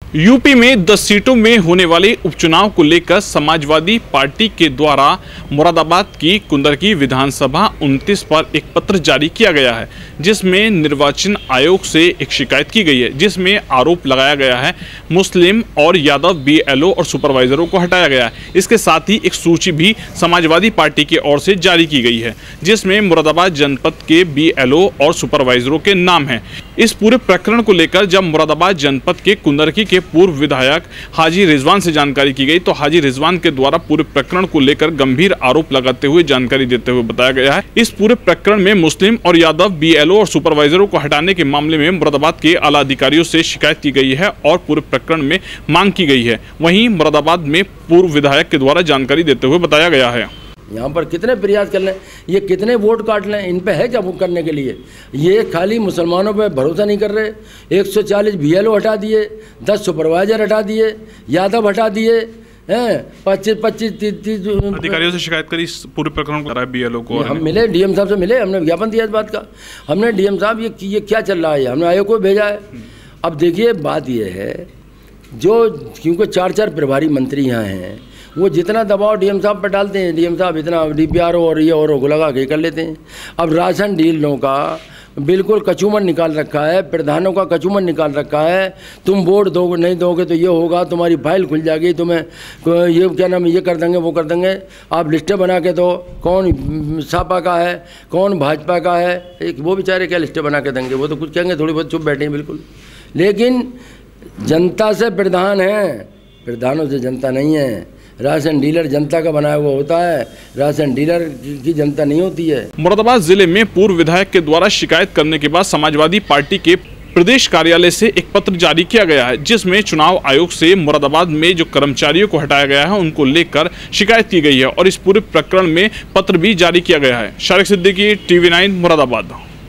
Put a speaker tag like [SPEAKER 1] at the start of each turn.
[SPEAKER 1] UP में 10 सीटों में होने वाले उपचुनाव को लेकर समाजवादी पार्टी के द्वारा मुरादाबाद की कुंदरकी विधानसभा 29 पर एक पत्र जारी किया गया है, जिसमें निर्वाचन आयोग से एक शिकायत की गई है, जिसमें आरोप लगाया गया है मुस्लिम और यादव बीएलओ और सुपरवाइजरों को हटाया गया है। इसके साथ ही एक सूची भी समाजवादी पार्टी की ओर से जारी की गई है, जिसमें मुरादाबाद जनपद के बीएलओ और सुपरवाइजरों के नाम हैं। इस पूरे प्रकरण को लेकर जब मुरादाबाद जनपद के कुंदरकी के पूर्व विधायक हाजी रिजवान से जानकारी की गई तो हाजी रिजवान के द्वारा पूरे प्रकरण को लेकर गंभीर आरोप लगाते हुए जानकारी देते हुए बताया गया है। इस पूरे प्रकरण में मुस्लिम और यादव बीएलओ और सुपरवाइजरों को हटाने के मामले में मुरादाबाद के आला अधिकारियों से शिकायत की गई है और पूरे प्रकरण में मांग की गई है। वहीं मुरादाबाद में पूर्व विधायक के द्वारा जानकारी देते हुए बताया गया है,
[SPEAKER 2] यहाँ पर कितने प्रयास कर लें, ये कितने वोट काट लें, इन पे है क्या वो करने के लिए। ये खाली मुसलमानों पे भरोसा नहीं कर रहे। 140 बीएलओ हटा दिए, 10 सुपरवाइजर हटा दिए, यादव हटा दिए हैं, 25-30
[SPEAKER 1] अधिकारियों से शिकायत करी पूरे प्रकरण को बीएलओ को।
[SPEAKER 2] हम मिले डीएम साहब से मिले, हमने विज्ञापन दिया इस बात का। हमने डीएम साहब ये क्या चल रहा है, हमने आयोग को भेजा है। अब देखिए बात ये है, जो क्योंकि 4 प्रभारी मंत्री यहाँ हैं, वो जितना दबाव डीएम साहब पर डालते हैं, डीएम साहब इतना डीपीआरओ और ये और को लगा के कर लेते हैं। अब राशन डीलरों का बिल्कुल कचूमन निकाल रखा है, प्रधानों का कचूमन निकाल रखा है। तुम वोट दोगे नहीं दोगे तो ये होगा, तुम्हारी फाइल खुल जाएगी, तुम्हें ये क्या नाम ये कर देंगे वो कर देंगे। आप लिस्टें बना के दो, कौन सपा का है कौन भाजपा का है, एक वो बेचारे क्या लिस्टें बना के देंगे, वो तो कुछ कहेंगे थोड़ी बहुत चुप बैठे हैं बिल्कुल। लेकिन जनता से प्रधान है, प्रधानों से जनता नहीं है। राशन डीलर जनता का बनाया हुआ होता है, राशन डीलर की जनता नहीं होती है।
[SPEAKER 1] मुरादाबाद जिले में पूर्व विधायक के द्वारा शिकायत करने के बाद समाजवादी पार्टी के प्रदेश कार्यालय से एक पत्र जारी किया गया है, जिसमें चुनाव आयोग से मुरादाबाद में जो कर्मचारियों को हटाया गया है उनको लेकर शिकायत की गई है और इस पूरे प्रकरण में पत्र भी जारी किया गया है। शारिक सिद्दीकी, TV9 मुरादाबाद।